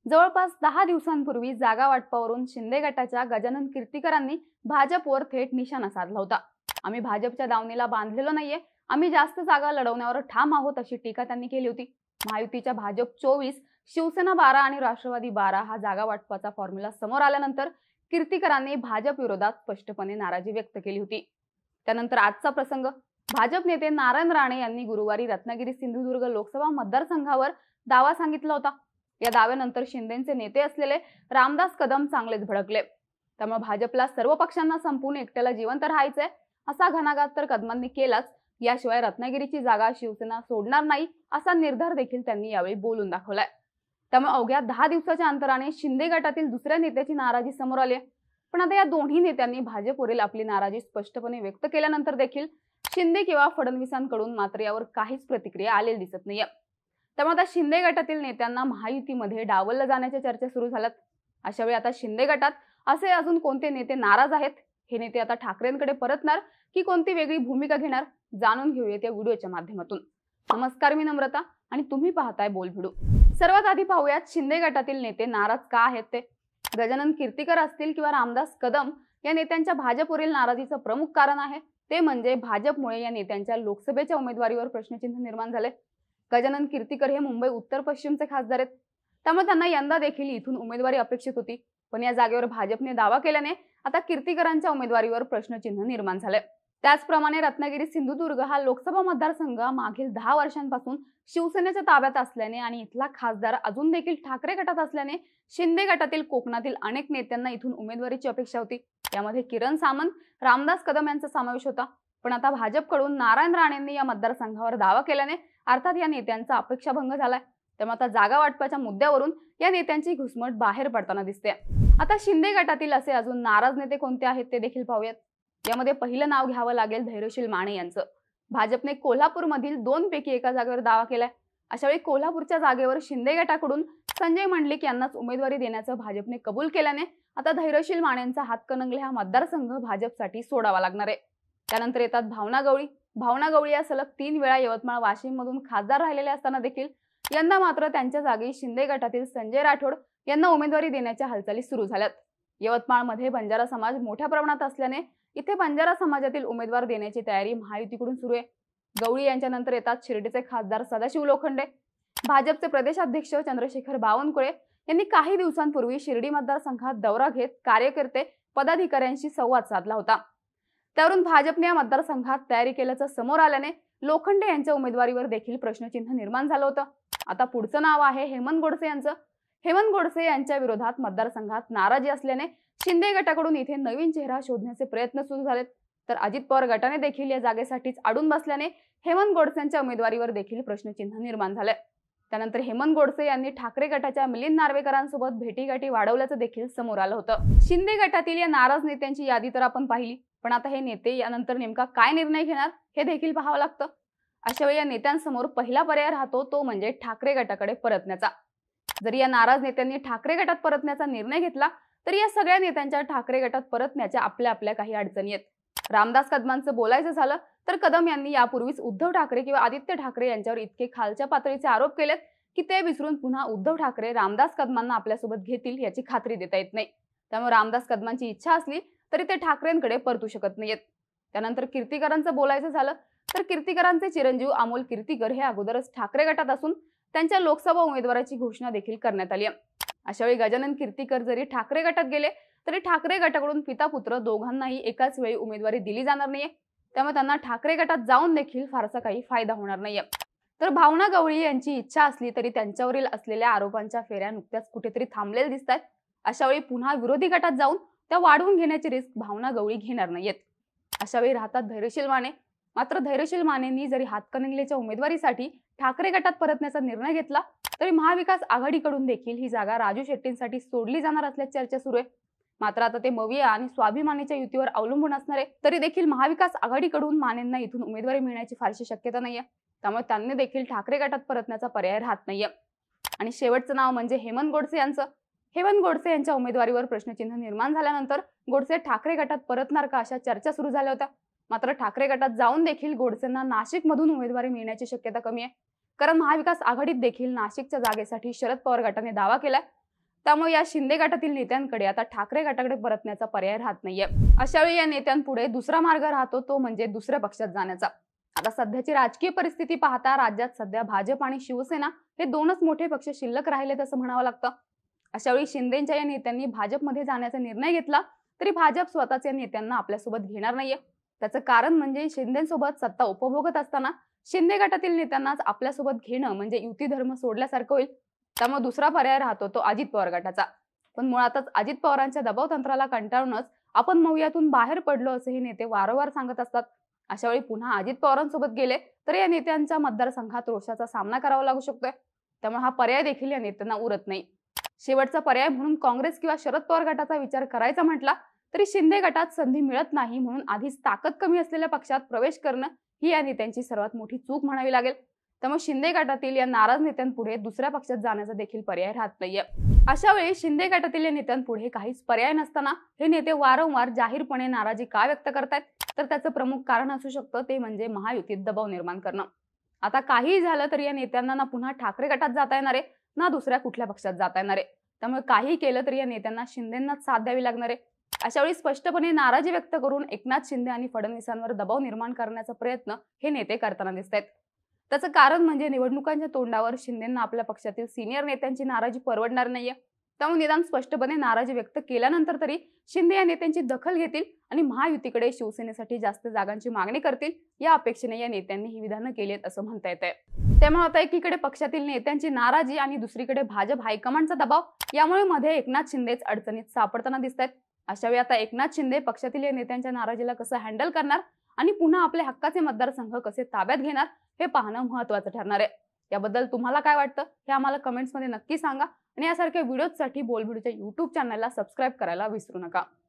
जवळपास 10 दिवसांपूर्वी जागा वाटपावरून शिंदे गटाच्या गजानन कीर्तीकरांनी भाजपवर थेट निशाणा साधला होता। आम्ही भाजपच्या दावणीला बांधलेलो नाहीये, आम्ही जास्त जागा लढवण्यावर ठाम आहोत, अशी टीका त्यांनी केली होती। महायुतीच्या भाजप 24, शिवसेना 12 आणि राष्ट्रवादी 12 हा जागा वाटपाचा फॉर्म्युला समोर आल्यानंतर कीर्तीकरांनी भाजप विरोधात स्पष्टपणे नाराजी व्यक्त केली होती। त्यानंतर आजचा प्रसंग, भाजप नेते नारायण राणे यांनी गुरुवारी रत्नागिरी सिंधुदुर्ग लोकसभा मतदारसंघावर दावा सांगितला होता। या दाव्यानंतर शिंदेचे नेते असलेले रामदास कदम चांगलेच भडकले। त्यामुळे भाजपला सर्व पक्षांना संपून एकट्याला जिवंत राहायचंय असा घणाघात तर कदमांनी केलाच, याशिवाय रत्नागिरीची जागा शिवसेना सोडणार नाही असा निर्धार देखील त्यांनी यावेळी बोलून दाखवलाय। त्यामुळे अवघ्या 10 दिवसाच्या अंतराने शिंदे गटातील दुसऱ्या नेत्याची नाराजी समोर आली आहे। पण आता या दोन्ही नेत्यांनी भाजपवरील आपली नाराजी स्पष्टपणे व्यक्त केल्यानंतर देखील शिंदे किंवा फडणवीसांकडून मात्र यावर काहीच प्रतिक्रिया आलेली दिसत नाहीये। त्यामुळे आता शिंदे गटातील नेत्यांना महायुतीमध्ये डावललं जाण्याच्या चर्चा सुरू झाल्यात। अशावेळी आता शिंदे गटात असे अजून कोणते नेते नाराज आहेत? हे नेते आता ठाकरेंकडे परतणार की कोणती वेगळी भूमिका घेणार? जाणून घेऊयात या व्हिडिओच्या माध्यमातून। नमस्कार, मी नम्रता आणि तुम्ही पाहताय बोल व्हिडिओ। सर्वात आधी पाहूयात शिंदे गटातील नेते नाराज का आहेत ते। गजानन कीर्तीकर असतील किंवा रामदास कदम या नेत्यांच्या भाजपवरील नाराजीचं प्रमुख कारण आहे ते म्हणजे भाजपमुळे या नेत्यांच्या लोकसभेच्या उमेदवारीवर प्रश्नचिन्ह निर्माण झाले। गजानन कीर्तीकर हे मुंबई उत्तर पश्चिमचे खासदार आहेत, त्यामुळे त्यांना यंदा देखील इथून उमेदवारी अपेक्षित होती। पण या जागेवर भाजपने दावा केल्याने आता कीर्तीकरांच्या उमेदवारीवर प्रश्नचिन्ह निर्माण झाले। त्याचप्रमाणे रत्नागिरी सिंधुदुर्ग हा लोकसभा मतदारसंघ मागील 10 वर्षांपासून शिवसेनेच्या ताब्यात असल्याने आणि इथला खासदार अजून देखील ठाकरे गटात असल्याने शिंदे गटातील कोकणातील अनेक नेत्यांना इथून उमेदवारीची अपेक्षा होती। यामध्ये किरण सामंत, रामदास कदम यांचा समावेश होता। पण आता भाजपकडून नारायण राणेंनी या मतदारसंघावर दावा केल्याने अर्थात या नेत्यांचा अपेक्षाभंग झालाय। त्यामुळे आता जागा वाटपाच्या मुद्द्यावरून या नेत्यांची घुसमट बाहेर पडताना दिसते। आता शिंदे गटातील असे अजून नाराज नेते कोणते आहेत ते देखील पाहूयात। यामध्ये पहिलं नाव घ्यावं लागेल धैर्यशील माने यांचं। भाजपने कोल्हापूरमधील 2 पैकी एका जागेवर दावा केलाय। अशावेळी कोल्हापूरच्या जागेवर शिंदे गटाकडून संजय मंडलिक यांनाच उमेदवारी देण्याचं भाजपने कबूल केल्याने आता धैर्यशील मानेंचा हातकणंगले हा मतदारसंघ भाजपसाठी सोडावा लागणार आहे। त्यानंतर येतात भावना गवळी। भावना गवळी या सलग 3 वेळा यवतमाळ वाशिम मधून खासदार राहिलेले असताना देखील यंदा मात्र त्यांच्या जागी शिंदे गटातील संजय राठोड यांना उमेदवारी देण्याच्या हालचाली सुरू झाल्यात। यवतमाळमध्ये बंजारा समाज मोठ्या प्रमाणात असल्याने इथे बंजारा समाजातील उमेदवार देण्याची तयारी महायुतीकडून सुरू आहे। गवळी यांच्यानंतर येतात शिर्डीचे खासदार सदाशिव लोखंडे। भाजपचे प्रदेशाध्यक्ष चंद्रशेखर बावनकुळे यांनी काही दिवसांपूर्वी शिर्डी मतदारसंघात दौरा घेत कार्यकर्ते पदाधिकाऱ्यांशी संवाद साधला होता। त्यावरून भाजपने या मतदारसंघात तयारी केल्याचं समोर आल्याने लोखंडे यांच्या उमेदवारीवर देखील प्रश्नचिन्ह निर्माण झालं होतं। आता पुढचं नाव आहे हेमंत गोडसे यांचं। हेमंत गोडसे यांच्या विरोधात मतदारसंघात नाराजी असल्याने शिंदे गटाकडून इथे नवीन चेहरा शोधण्याचे प्रयत्न सुरू झालेत। तर अजित पवार गटाने देखील या जागेसाठीच अडून बसल्याने हेमंत गोडसेंच्या उमेदवारीवर देखील प्रश्नचिन्ह निर्माण झालंय। त्यानंतर हेमंत गोडसे यांनी ठाकरे गटाच्या मिलिंद नार्वेकरांसोबत भेटीगाठी वाढवल्याचं देखील समोर आलं होतं। शिंदे गटातील या नाराज नेत्यांची यादी तर आपण पाहिली, पण आता हे नेते यानंतर नेमका काय निर्णय घेणार हे देखील पाहावं लागतं। अशावेळी या नेत्यांसमोर पहिला पर्याय राहतो तो म्हणजे ठाकरे गटाकडे परतण्याचा। जरी या नाराज नेत्यांनी ठाकरे गटात परतण्याचा निर्णय घेतला तरी या सगळ्या नेत्यांच्या ठाकरे गटात परतण्याच्या आपल्या काही अडचणी आहेत। रामदास कदमांचं बोलायचं झालं तर कदम यांनी यापूर्वीच उद्धव ठाकरे किंवा आदित्य ठाकरे यांच्यावर इतके खालच्या पातळीचे आरोप केलेत की ते विसरून पुन्हा उद्धव ठाकरे रामदास कदमांना आपल्यासोबत घेतील याची खात्री देता येत नाही। त्यामुळे रामदास कदमांची इच्छा असली तरी ते ठाकरेंकडे परतू शकत नाहीत। त्यानंतर कीर्तीकरांचं बोलायचं झालं तर कीर्तीकरांचे चिरंजीव अमोल कीर्तीकर हे अगोदरच ठाकरे गटात असून त्यांच्या लोकसभा उमेदवाराची घोषणा देखील करण्यात आली आहे। अशावेळी गजानन कीर्तीकर जरी ठाकरे गटात गेले तरी ठाकरे गटाकडून पिता पुत्र दोघांनाही एकाच वेळी उमेदवारी दिली जाणार नाहीये। त्यामुळे त्यांना ठाकरे गटात जाऊन देखील फारसा काही फायदा होणार नाहीये। तर भावना गवळी यांची इच्छा असली तरी त्यांच्यावरील असलेल्या आरोपांच्या फेऱ्या नुकत्याच कुठेतरी थांबलेल्या दिसतात। अशावेळी पुन्हा विरोधी गटात जाऊन त्या वाढवून घेण्याची रिस्क भावना गवळी घेणार नाहीयेत। अशावेळी राहतात धैर्यशील माने। मात्र धैर्यशील मानेंनी जरी हातकणंगलेच्या उमेदवारीसाठी ठाकरे गटात परतण्याचा निर्णय घेतला तरी महाविकास आघाडीकडून देखील ही जागा राजू शेट्टींसाठी सोडली जाणार असल्याची चर्चा सुरू आहे। मात्र आता ते मविया आणि स्वाभिमानीच्या युतीवर अवलंबून असणार आहे। तरी देखील महाविकास आघाडीकडून मानेंना इथून उमेदवारी मिळण्याची फारशी शक्यता नाहीये। त्यामुळे त्यांनी देखील ठाकरे गटात परतण्याचा पर्याय राहत नाहीये। आणि शेवटचं नाव म्हणजे हेमंत गोडसे यांचं। हेमंत गोडसे यांच्या उमेदवारीवर प्रश्नचिन्ह निर्माण झाल्यानंतर गोडसे ठाकरे गटात परतणार का अशा चर्चा सुरू झाल्या होत्या। मात्र ठाकरे गटात जाऊन देखील गोडसेंना नाशिकमधून उमेदवारी मिळण्याची शक्यता कमी आहे, कारण महाविकास आघाडीत देखील नाशिकच्या जागेसाठी शरद पवार गटाने दावा केलाय। त्यामुळे या शिंदे गटातील नेत्यांकडे आता ठाकरे गटाकडे परतण्याचा पर्याय राहत नाहीये. अशा वेळी या नेत्यांपुढे दुसरा मार्ग राहतो, तो म्हणजे दुसऱ्या पक्षात जाण्याचा. आता सध्याची राजकीय परिस्थिती पाहता राज्यात सध्या भाजप आणि शिवसेना हे दोनच मोठे पक्ष शिल्लक राहिलेत असं म्हणावं लागतं. अशा वेळी शिंदेच्या या नेत्यांनी भाजपमध्ये जाण्याचा निर्णय घेतला तरी भाजप स्वतःच या नेत्यांना आपल्यासोबत घेणार नाहीये. त्याचं कारण म्हणजे शिंदेसोबत सत्ता उपभोगत असताना शिंदे गटातील नेत्यांनाच आपल्यासोबत घेणं म्हणजे युती धर्म सोडल्यासारखं होईल. त्यामुळे दुसरा पर्याय राहतो तो अजित पवार गटाचा. पण मुळातच अजित पवारांच्या दबाव तंत्राला कंटाळूनच आपण मौयातून बाहेर पडलो असे हे नेते वारंवार सांगत असतात. अशा वेळी पुन्हा अजित पवारांसोबत गेले तर या नेत्यांच्या मतदारसंघात रोषाचा सामना करावा लागू शकतोय. त्यामुळे हा पर्याय देखील या नेत्यांना उरत नाही. शेवटचा पर्याय म्हणून काँग्रेस किंवा शरद पवार गटाचा विचार करायचा म्हटला तरी शिंदे गटात संधी मिळत नाही म्हणून आधीच ताकद कमी असलेल्या पक्षात प्रवेश करणं ही या नेत्यांची सर्वात मोठी चूक म्हणावी लागेल. त्यामुळे शिंदे गटातील या नाराज नेत्यांपुढे दुसऱ्या पक्षात जाण्याचा देखील पर्याय राहत नाहीये. अशा वेळी शिंदे गटातील या नेत्यांपुढे काहीच पर्याय नसताना हे नेते वारंवार जाहीरपणे नाराजी का व्यक्त करतायत, तर त्याचं प्रमुख कारण असू शकतं ते म्हणजे महायुतीत दबाव निर्माण करणं. आता काहीही झालं तरी या नेत्यांना ना पुन्हा ठाकरे गटात जाता येणार आहे ना दुसऱ्या कुठल्या पक्षात जाता येणार आहे. त्यामुळे काही केलं तरी या नेत्यांना शिंदेंनाच साथ द्यावी लागणार आहे. अशा वेळी स्पष्टपणे नाराजी व्यक्त करून एकनाथ शिंदे आणि फडणवीसांवर दबाव निर्माण करण्याचा प्रयत्न हे नेते करताना दिसत आहेत. त्याचं कारण म्हणजे निवडणुकांच्या तोंडावर शिंदेंना आपल्या पक्षातील सिनियर नेत्यांची नाराजी परवडणार नाहीये. त्यामुळे निदान स्पष्टपणे नाराजी व्यक्त केल्यानंतर तरी शिंदे या नेत्यांची दखल घेतील आणि महायुतीकडे शिवसेनेसाठी जास्त जागांची मागणी करतील या अपेक्षेने या नेत्यांनी ही विधानं केली आहेत असं म्हणता येत आहे. त्यामुळे आता एकीकडे पक्षातील नेत्यांची नाराजी आणि दुसरीकडे भाजप हायकमांडचा दबाव यामुळे मध्ये एकनाथ शिंदेच अडचणीत सापडताना दिसत आहेत. अशा वेळी आता एकनाथ शिंदे पक्षातील या नेत्यांच्या नाराजीला कसं हँडल करणार आणि पुन्हा आपले हक्काचे मतदारसंघ कसे ताब्यात घेणार हे पाहणं महत्त्वाचं ठरणार आहे. याबद्दल तुम्हाला काय वाटतं हे आम्हाला कमेंट्समध्ये नक्की सांगा आणि यासारख्या व्हिडिओसाठी बोलबिडूच्या YouTube चॅनलला सबस्क्राईब करायला विसरू नका.